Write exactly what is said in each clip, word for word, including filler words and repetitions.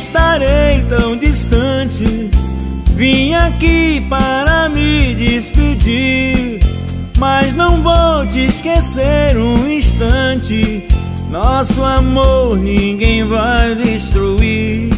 estarei tão distante. Vim aqui para me despedir, mas não vou te esquecer um instante. Nosso amor ninguém vai destruir.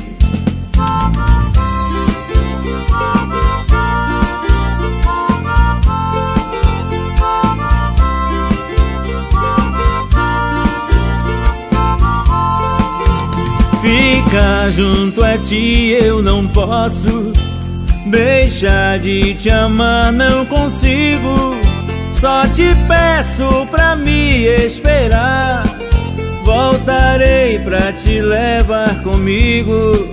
Ficar junto a ti eu não posso, deixar de te amar não consigo. Só te peço pra me esperar, voltarei pra te levar comigo.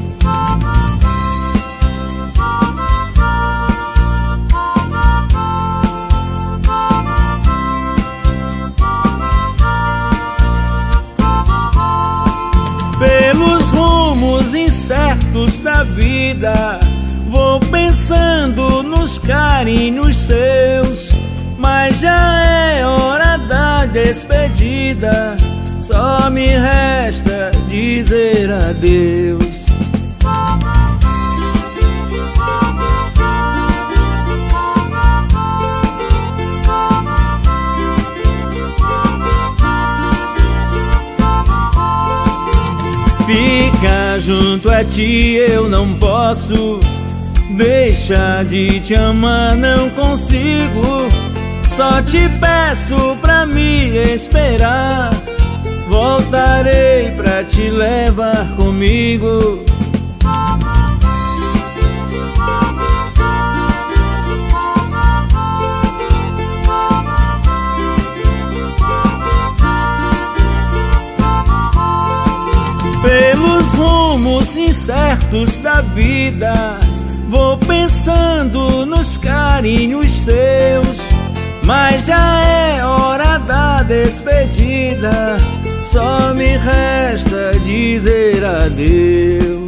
Pelos rumos incertos da vida, vou pensando nos carinhos seus, mas já é hora da despedida. Só me resta dizer adeus. Ficar junto a ti eu não posso, deixar de te amar não consigo. Só te peço pra me esperar, voltarei pra te levar comigo. Pelos rumos incertos da vida, vou pensando nos carinhos seus, mas já é hora da despedida. Só me resta dizer adeus.